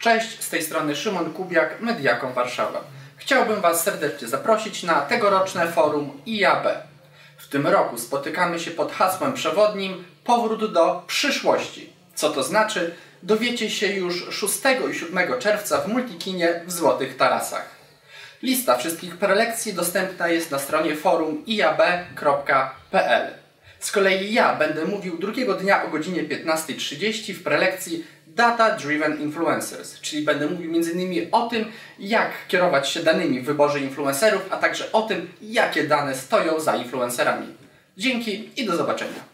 Cześć, z tej strony Szymon Kubiak, Mediacom Warszawa. Chciałbym Was serdecznie zaprosić na tegoroczne forum IAB. W tym roku spotykamy się pod hasłem przewodnim Powrót do przyszłości. Co to znaczy? Dowiecie się już 6 i 7 czerwca w Multikinie w Złotych Tarasach. Lista wszystkich prelekcji dostępna jest na stronie forum iab.pl. Z kolei ja będę mówił drugiego dnia o godzinie 15:30 w prelekcji Data Driven Influencers, czyli będę mówił m.in. o tym, jak kierować się danymi w wyborze influencerów, a także o tym, jakie dane stoją za influencerami. Dzięki i do zobaczenia.